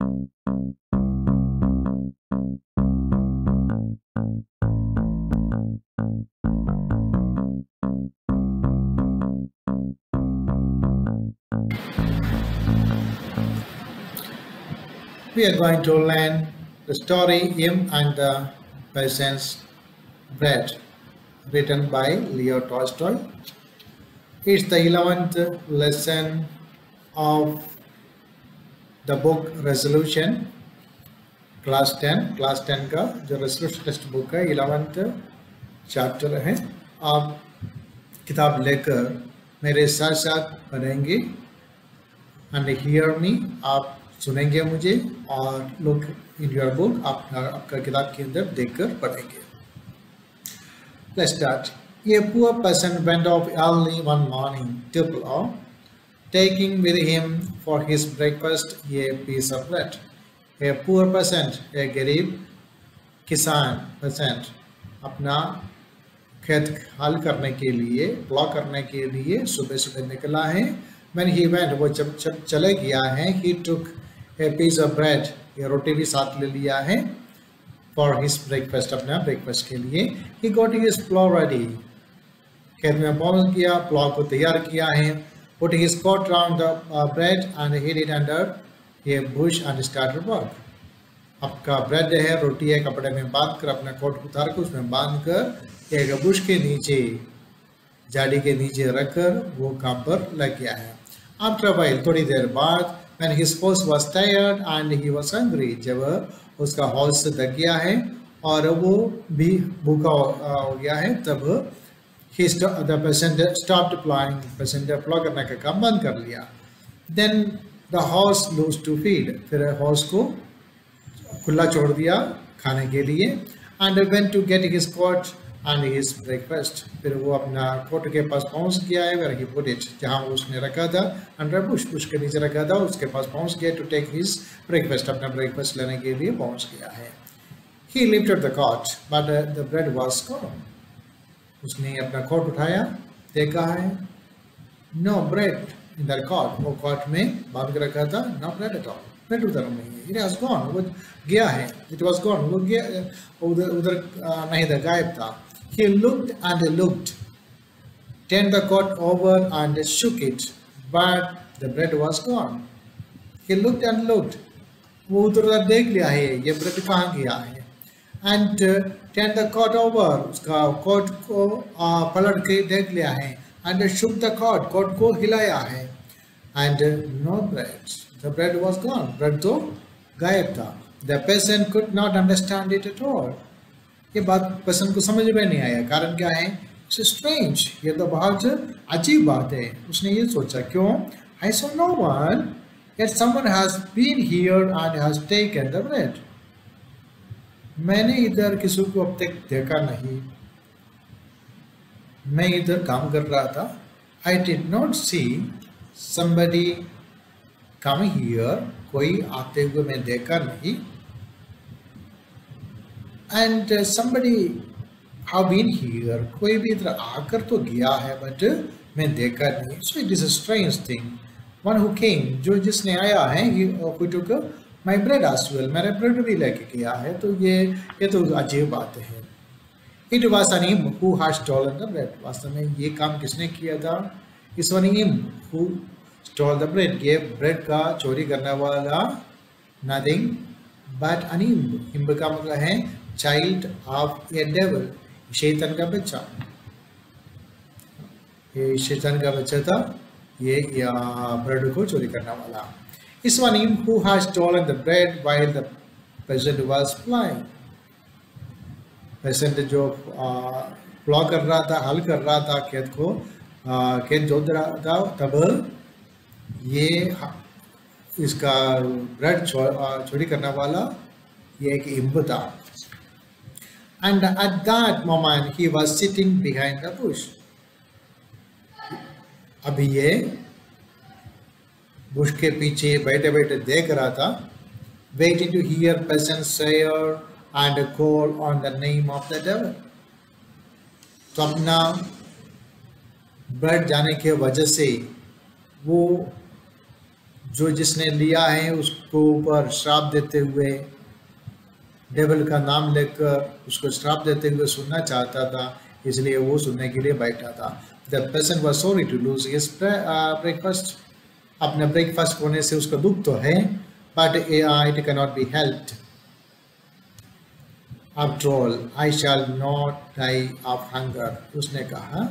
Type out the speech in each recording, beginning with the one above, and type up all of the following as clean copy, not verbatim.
We are going to learn the story Him and the Peasant's Bread, written by Leo Tolstoy. It's the 11th lesson of the book Resolution, class 10 का जो resolution text book है 11th chapter है। आप किताब लेकर मेरे साथ साथ पढ़ेंगे एंड हियर मी, आप सुनेंगे मुझे और लुक इन योर बुक, आपका किताब के अंदर देखकर पढ़ेंगे। Let's start. A poor peasant went off early one morning to plough, taking with him for his breakfast a piece of bread. A poor peasant, a गरीब किसान peasant, अपना खेत हल करने के लिए, प्लॉ करने के लिए सुबह सुबह निकला है। When he went, वो जब चले गया है, he took a piece of bread, ये रोटी भी साथ ले लिया है for his breakfast, अपना breakfast के लिए। He got his plow ready, खेत में पहुंच गया, प्लॉ को तैयार किया है। Put his coat round the bread and hid it under a bush and started work. आपका ब्रेड है, रोटी है, कपड़े में बांध कर, अपना कोट उतार कर उसमें बांध कर एक बुश के नीचे, झाड़ी के नीचे रखकर वो काम पर लग गया है। After a while, थोड़ी देर बाद, when his horse was tired and he was hungry, जब उसका हॉर्स थक गया है और वो भी भूखा हो गया है, तब the peasant stopped plowing, peasant plough करने का काम बंद कर लिया। Then the horse loosed to feed, फिर हॉर्स को खुला छोड़ दिया खाने के लिए। And went to get his coat and his breakfast, फिर वो अपना कोट के पास पहुंच गया है, where he put it, जहाँ उसने रखा था, under bush, बुश के नीचे रखा था, उसके पास पहुंच गया to take his breakfast, अपना breakfast लेने के लिए पहुंच गया है। He lifted the cot, but the bread was gone. उसने अपना कोट उठाया, देखा है no bread in the cot, वो कोट में बांध के रखा था, no bread at all, bread उधर नहीं है, it has gone, वो गया है, it was gone, वो गया उधर नहीं था, गायब था। He looked and looked, turned the coat over and shook it, but the bread was gone. He looked and looked, वो उधर देख लिया है, ये ब्रेड कहाँ गया है, and turned the coat over, उसका कोट को पलट के देख लिया है, and shook the coat, coat को हिलाया है, and no bread, the bread was gone, bread तो गायब था। The peasant could not understand it at all. ये बात पेशेंट को समझ में नहीं आया, कारण क्या है? It's strange, ये तो बहुत अजीब बात है। उसने ये सोचा, क्यों? I saw no one, yet someone has been here and has taken the bread. मैंने इधर किसी को अब तक देखा नहीं, मैं इधर काम कर रहा था। I did not see somebody come here, कोई आते हुए मैं देखा नहीं। And somebody have been here, कोई भी इधर आकर तो गया है, but मैं देखा नहीं। So it is a strange thing. One who came, जो जिसने आया है, who took my bread as well, मेरा ब्रेड भी लेके गया है, तो ये तो अजीब बात है। It was an him who had stolen the bread. वास्तव में ये काम किसने किया था? It's one him who stole the bread. ये ब्रेड का चोरी करने वाला nothing but an imp. Imp का मतलब है चाइल्ड ऑफ ए डेविल, शैतान का बच्चा। ये शैतान का बच्चा था, ये ब्रेड को चोरी करने वाला। इस one him who has stolen the bread while the peasant was ploughing, peasant जो प्लॉ कर रहा था, हल कर रहा था खेत को, खेत जोत रहा था, तब ये इसका ब्रेड चोरी करने वाला ये एक इम्प था। And at that moment he was sitting behind the bush. अभी ये बुश के पीछे बैठे बैठे देख रहा था, waiting to hear peasants swear and call on the name of the devil. तो अपना ब्रेड जाने के वजह से वो जो जिसने लिया है उसको ऊपर श्राप देते हुए, डेविल का नाम लेकर उसको श्राप देते हुए सुनना चाहता था, इसलिए वो सुनने के लिए बैठा था। The person was sorry to lose his breakfast, अपने ब्रेकफास्ट खोने से उसका दुख तो है, but it can not be helped. After all I shall not die of hunger, उसने कहा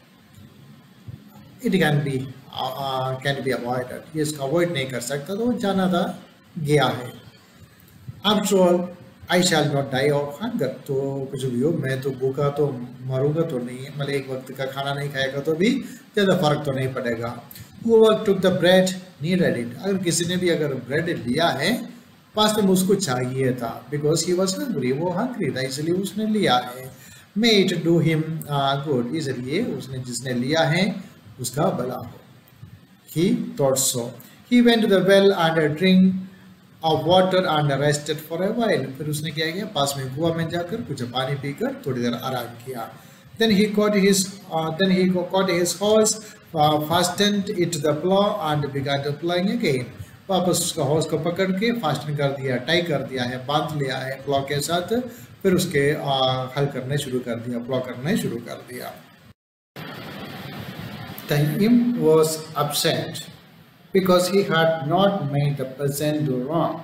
इट कैन बी अवॉइडेड, ये इसको अवॉइड नहीं कर सकता, तो जाना था, गया है। After all I shall not die of hunger, तो कुछ भी हो मैं तो भूखा तो मरूंगा तो नहीं, मतलब एक वक्त का खाना नहीं खाएगा तो भी ज़्यादा फर्क तो नहीं पड़ेगा। Whoever took the bread needed it, अगर किसी ने भी अगर ब्रेड लिया है वास्तव में उसको चाहिए था, बिकॉज ही वॉज हंग्री, वो हंग्री था इसलिए उसने लिया है। May it do him good, इसलिए उसने जिसने लिया है उसका भला हो। He thought so. He went to the well and drink of water and rested for a while. फिर उसने क्या किया, पास में कुआं में जाकर कुछ पानी पीकर थोड़ी देर आराम किया। Then he caught his horse, fastened it to the plow and began to plowing again. वापस उसका हॉर्स को पकड़ के फास्टन कर दिया, टाई कर दिया है, बांध लिया है प्लॉ के साथ, फिर उसके हल करने शुरू कर दिया, प्लॉ करने शुरू कर दिया। The imp was upset because he had not made the person do wrong.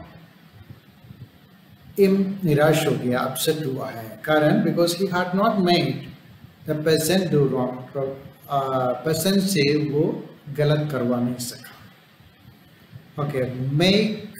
Imp निराश हो गया, upset हुआ है, कारण because he had not made the person do wrong, person से वो गलत करवा नहीं सका। Okay, make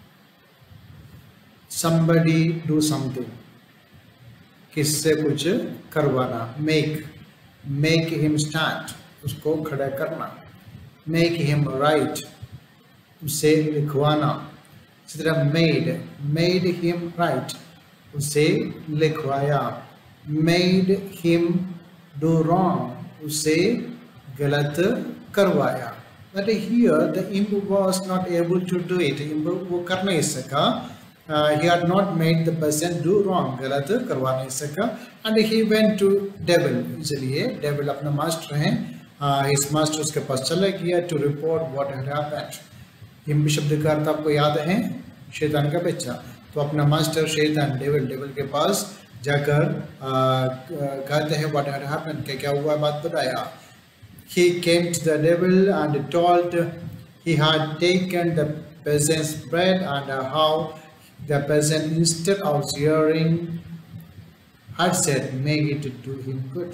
somebody do something, किससे कुछ करवाना, make him stand, उसको खड़ा करना, make him write, उसे लिखवाना, इसी तरह made him write, उसे लिखवाया, made him do wrong, उसे गलत करवाया। But here the imp was not able to do it, imp वो कर नहीं सका, he had not made the person do wrong, गलत करवा नहीं सका, and he went to devil, इसलिए devil अपना मास्टर है, his master उसके पास चला गया to report what had happened। imp शब्द का अर्थ आपको याद है, शैतान का बच्चा, तो अपना मास्टर शैतान devil के पास जाकर कहते हैं what had happened, क्या हुआ बात बताया। He came to the devil and told he had taken the peasant's bread and how the peasant instead of sharing had said make it do him good।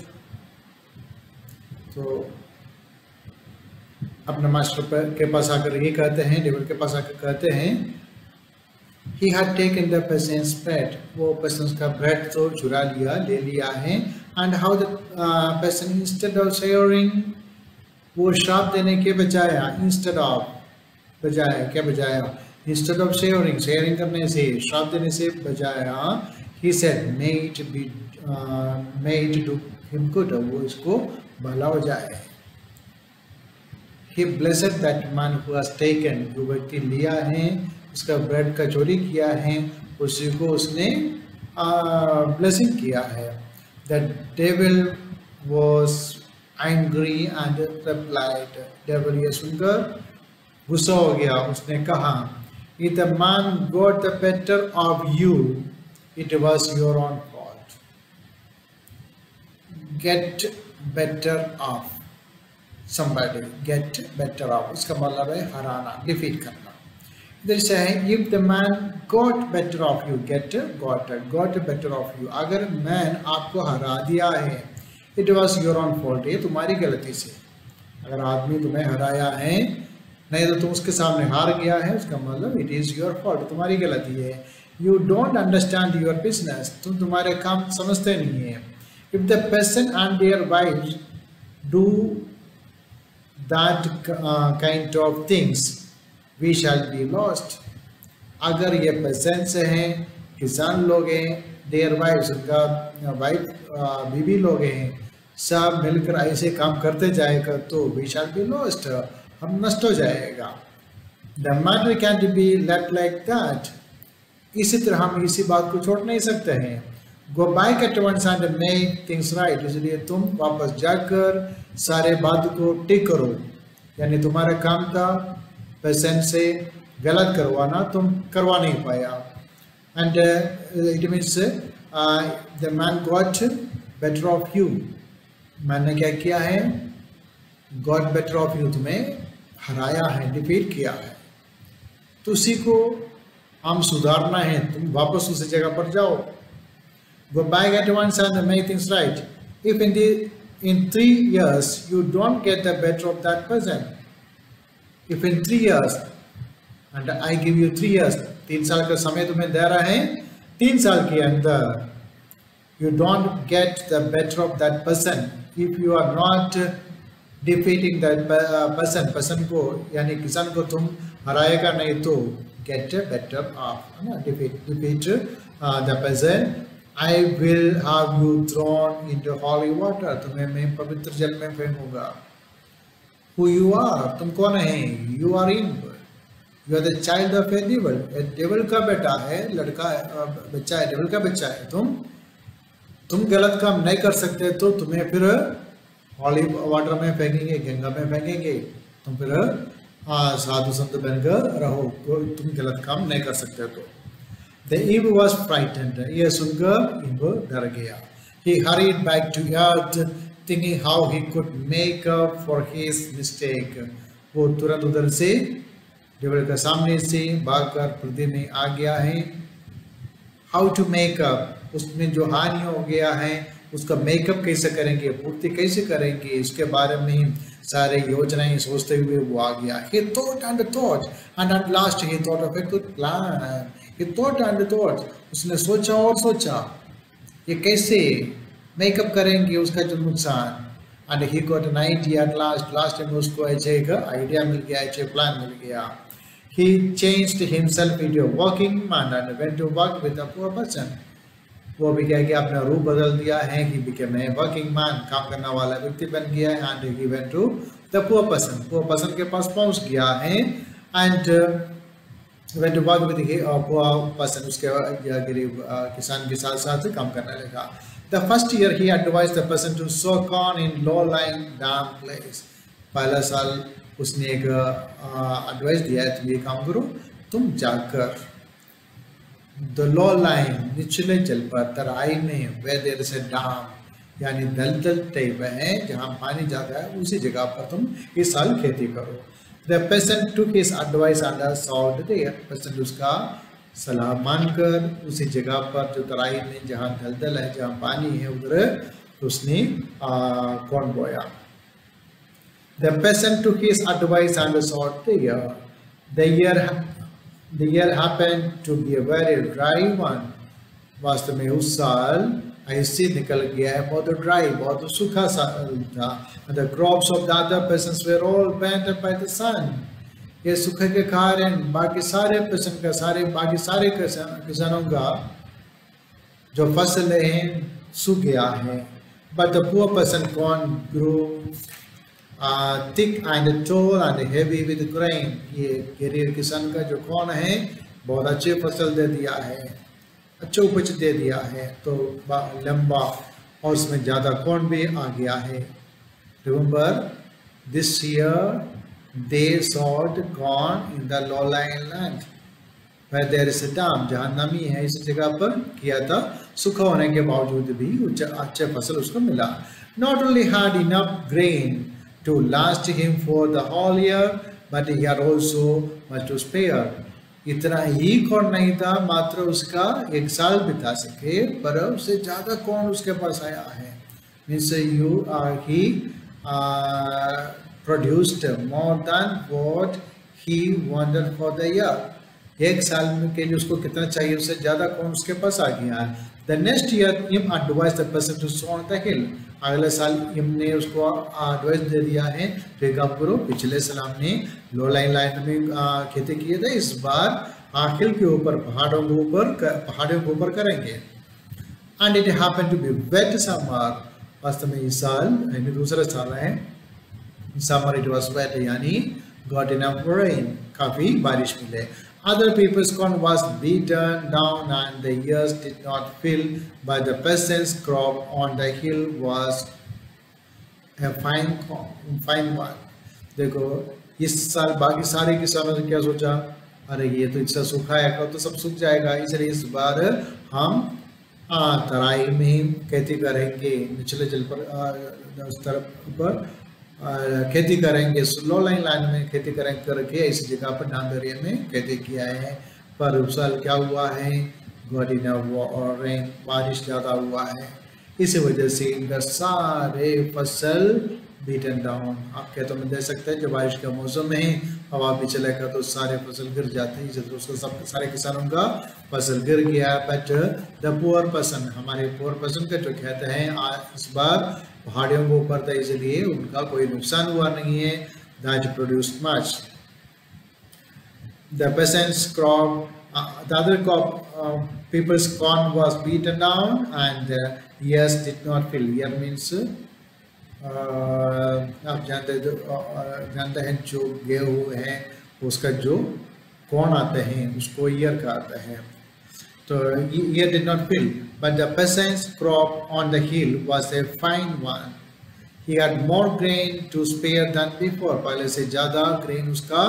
तो अपने मास्टर के पास आकर ये कहते हैं, डेविल के पास आकर कहते हैं he had taken the peasant's bread, वो peasant का bread तो चुरा लिया, ले लिया है, and how the peasant instead of sharing, वो श्राप देने के बजाया, इंस्टेड ऑफ बजाया, क्या बजाया, इंस्टेड ऑफ शेयरिंग करने से, श्राप देने से बजाया, he said may it do him good, वो इसको भला हो जाए। he blessed that man who has taken, जो व्यक्ति लिया है, उसका ब्रेड का चोरी किया है, उसी को उसने ब्लेसिंग किया है। the devil was angry and replied, devil ये सुनकर गुस्सा हो गया, उसने कहा if the man got the better of you, it was your own fault। get better of somebody, get better of, इसका मतलब है हराना, डिफीट करना। इधर से है if the man got better of you, got better of you, अगर man आपको हरा दिया है, it was your own fault, ये तुम्हारी गलती से, अगर आदमी तुम्हें हराया है, नहीं तो तुम उसके सामने हार गया है, उसका मतलब इट इज़ योर फॉल्ट, तुम्हारी गलती है। You don't understand your business, तुम तुम्हारे काम समझते नहीं है। If the person and their wife do that kind of things we shall be lost, अगर ये पर्सन से हैं, किसान लोग हैं, देयर वाइफ, उनका वाइफ बीवी लोग हैं, सब मिलकर ऐसे काम करते जाएगा तो वी शैल बी लॉस्ट, हम नष्ट हो जाएगा। The matter can be left like that, इसी तरह हम इसी बात को छोड़ नहीं सकते हैं। Go back at once and make things right, इसलिए तुम वापस जाकर सारे बात को ठीक करो, यानी तुम्हारा काम था पेशेंट से गलत करवाना तुम करवा नहीं पाया। And it means the man got better of you, मैंने क्या किया है, गॉट बेटर ऑफ यू, तुम्हें हराया है, डिफीट किया है। तो उसी को हम सुधारना है, तुम वापस उसी जगह पर जाओ। Go back at once and make things right. If in 3 years you don't get the better of that person, if in 3 years, and I give you 3 years, 3 साल का समय तुम्हें दे रहा है, 3 साल के अंदर you don't get the better of that person, if you are not defeating that person को, यानी किसान को तुम हराएगा नहीं, तो get better of, defeat the person, I will have you thrown into holy water, तुम्हें मैं पवित्र जल में फेंकूंगा। Who you are, तुम कौन है, you are evil, you are the child of a devil, devil का बेटा है, लड़का बच्चा है, devil का बच्चा है, तुम गलत काम नहीं कर सकते, तो तुम्हें फिर हॉली वाटर में फेंकेंगे, गंगा में फेंकेंगे, तुम फिर साधु संत बनकर रहो, तुम गलत काम नहीं कर सकते। तो The Eve was frightened. यह सुनकर ईव डर गया। He hurried back to earth, thinking how he could make up for his mistake. वो तुरंत उधर से डेविल के सामने से भागकर पृथ्वी में आ गया है। How to make up, उसमें जो हानि हो गया है उसका मेकअप कैसे करेंगे, पूर्ति कैसे करेंगे, इसके बारे में सारे योजनाएं सोचते हुए वो आ गया। He thought and at last he thought of a good plan. He thought and thought, उसने सोचा और सोचा ये कैसे मेकअप करेंगे उसका जो नुकसान। And he got an idea at last में उसको ऐसे एक आइडिया मिल गया, ऐसे प्लान मिल गया। He changed himself into a working man and went to work with a poor person. वो भी क्या किया, अपना रूप बदल दिया है। He became a working man, काम करने वाला व्यक्ति बन गया है। And he went to the poor person के पास पहुंच गया है। And went to work with a poor person, उसके गरीब किसान के साथ साथ काम करने लगा। The first year he advised the person to sow corn in low-lying damp place. पहला साल उसने एक एडवाइस दिया है, तुम ये काम करो, तुम जाकर the low-lying निचले जल पर, तराई में, where there is a dam, यानी दलदल टाइप है जहाँ पानी जाता है, उसी जगह पर तुम इस साल खेती करो। The peasant took his advice and sowed there. peasant उसका सलाह मानकर उसी जगह पर जो तराई में जहाँ दलदल है, जहाँ पानी है, उधर उसने कॉर्न बोया। The peasant took his advice and sowed there. The year happened to be a very dry one. वास्तव में उस साल ऐसे निकल गया है, बहुत ड्राई, बहुत सूखा साल था। The crops of the other peasants were all burnt up by the sun. ये सूखे के कारण बाकी सारे पेशेंट का बाकी सारे किसानों का जो फसल है सूख गया है। But the poor person corn grew thick and tall and heavy with grain. ये गरीब किसान का जो कॉर्न है बहुत अच्छे फसल दे दिया है, अच्छा उपज दे दिया है, तो लंबा और उसमें ज़्यादा कॉर्न भी आ गया है। Remember, this year they sowed corn in the low-lying land where there is a dam, जहाँ नमी है, इस जगह पर किया था। सूखा होने के बावजूद भी अच्छे फसल उसको मिला। Not only had enough grain to last him for the whole year, but he had also much to spare. इतना ही कॉर्न नहीं था मात्र उसका एक साल बिता सके, पर उससे ज़्यादा कॉर्न उसके पास आया है। Means he produced more than what he wanted for the year. एक साल में के लिए उसको कितना चाहिए, उससे ज़्यादा कॉर्न उसके पास आ गया है। The next year, him advised the person to sow on the hill. अगले साल हमने उसको एडवाइस दे दिया है, तो काम करो। पिछले साल हमने लो लाइन लाइन में खेती किए थे, इस बार हिल के ऊपर, पहाड़ों के ऊपर करेंगे। And it happened to be wet summer. वास्तव में इस साल यानी दूसरा साल है, summer it was wet, यानी got enough rain, काफी बारिश मिले। Other people's corn was beaten down and the ears did not fill, but the peasant's crop on the hill was a fine one. देखो इस साल बाकी सारे किसानों ने क्या सोचा, अरे ये तो इतना सूखा है, तो सब सूख जाएगा, इसलिए इस बार हम तराई में ही खेती करेंगे, निचले जल पर उस तरफ पर खेती करेंगे, स्लो लाइन लाइन में खेती करेंगे करके इस जगह पर नाम एरिया में खेती किया है। पर उस साल क्या हुआ है, गॉड इन और रेन, बारिश ज़्यादा हुआ है, इसी वजह से इनका सारे फसल बीटन डाउन। आप खेतों में देख सकते हैं, जब बारिश का मौसम है, हवा भी चलेगा तो सारे फसल गिर जाते हैं, इसलिए उसको सब सारे किसानों का फसल गिर गया। बट द पुअर पर्सन, हमारे पुअर पर्सन का जो खेत है इस बार पहाड़ियों के ऊपर था, इसलिए उनका कोई नुकसान हुआ नहीं है। That produced much. The peasants' crop, the other crop, people's corn was beaten down and ears did not fill. Ear means आप जानते हैं जो गेहूँ है उसका जो कौन आते हैं उसको ईयर कहते हैं, तो ear did not fill. But the peasant's crop on the hill was a fine one. He had more grain to spare than before. पहले से ज़्यादा grain उसका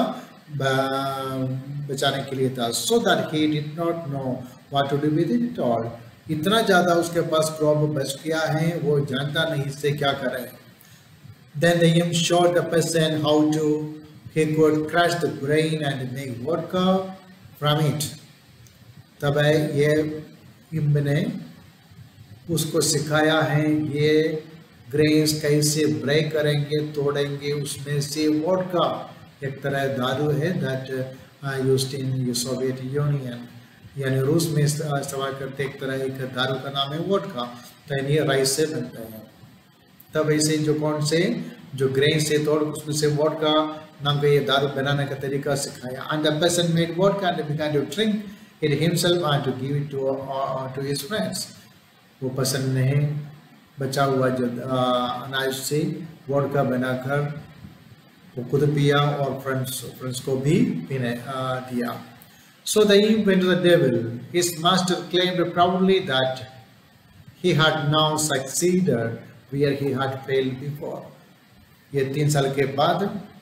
बचाने के लिए था। So that he did not know what to do with it at all. इतना ज़्यादा उसके पास क्रॉप बच गया है, वो जानता नहीं इससे क्या करें। Then the hymn showed the peasant how to he could crush the grain and make vodka from it. तब ये हिम्न ने उसको सिखाया है ये ग्रेन्स कैसे ब्रेक करेंगे, तोड़ेंगे, उसमें से वोडका, एक तरह दारू है that used in Soviet Union, यानी रूस में इस्तेमाल करते एक तरह एक दारू का नाम है वोडका, तो ये राइस से बनता है। तब ऐसे जो कौन से जो ग्रेन से तोड़ उसमें से वोडका नाम का ये दारू बनाने का तरीका सिखाया। And the person made vodka and began to drink it himself and to give it to his friends. वो पर्सन ने बचा हुआ जो अनाज से वोडका बनाकर वो खुद पिया और फ्रेंड्स को भी पीने दिया। So the eve went to the devil. His master claimed proudly that he had now succeeded where he had failed before. ये 3 साल के बाद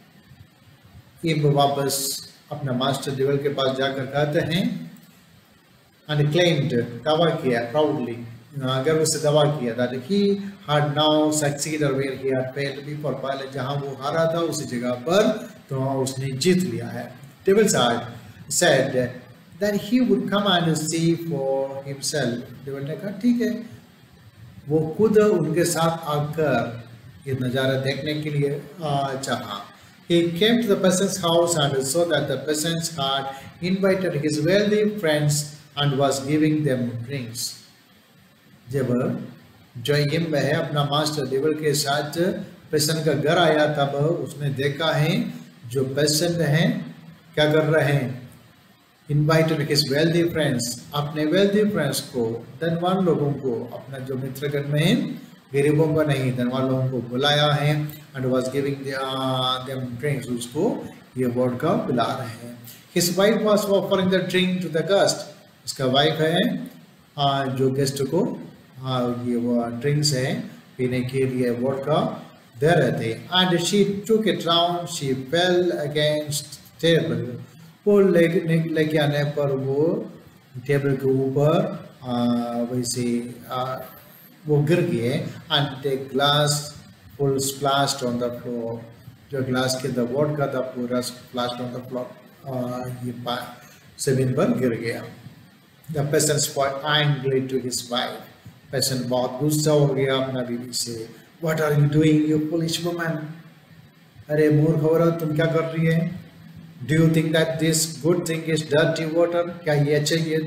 ईब वापस अपना मास्टर डेविल के पास जाकर कहते हैं and claimed, दावा किया proudly, गर्व से दावा किया that he had now succeeded where he had failed before. पहले जहाँ वो हारा था उसी जगह पर तो उसने जीत लिया है। Devil said that he would come and see for himself. Devil ने कहा ठीक है, वो खुद उनके साथ आकर ये नज़ारा देखने के लिए चाहा। He came to the peasant's house and saw that the peasants had invited his wealthy friends and was giving them drinks. जब जोइम है अपना मास्टर डेविल के साथ पेशेंट का घर आया, तब उसने देखा है जो पेशेंट हैं क्या कर रहे हैं, इनवाइटेड हिज वेल्दी फ्रेंड्स, अपने वेल्दी फ्रेंड्स को, धनवान लोगों को, अपना जो मित्रगण में है गरीबों को नहीं धनवान लोगों को बुलाया है, and was giving them drinks, उसको ये वोडका पिला रहे हैं। His wife was offering the drink to the guest, उसका वाइफ है जो गेस्ट को ये वो ड्रिंक्स है पीने के लिए वोडका दे रहे थे। And she took it round, she fell against table, वो लेके आने पर वो टेबल के ऊपर वैसे वो गिर गए। And the glass full splashed on the floor, जो ग्लास के द वोडका था पूरा स्प्लैश्ड ऑन द फ्लोर, ये जमीन पर गिर गया। The peasant spoke angrily to his wife. Peasant बहुत गुस्सा हो गया अपना बीवी से। What are you doing, you foolish woman? अरे मूर्ख औरत, तुम क्या कर रही है? Do you think that this good thing is dirty water? क्या ये अच्छे ये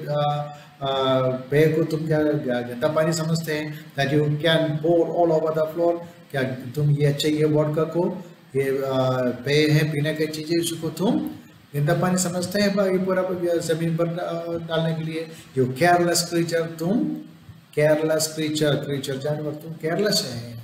पेय को तुम क्या गंदा पानी समझते हैं? That you can pour all over the floor? क्या तुम ये अच्छे ये वोडका को ये पेय है पीने की चीजें उसको तुम गंदा पानी समझते हैं ये पूरा जमीन पर डालने के लिए? यू केयरलेस क्रीचर, तुम केयरलेस क्रीचर, क्रीचर जानवर, तुम केयरलेस है।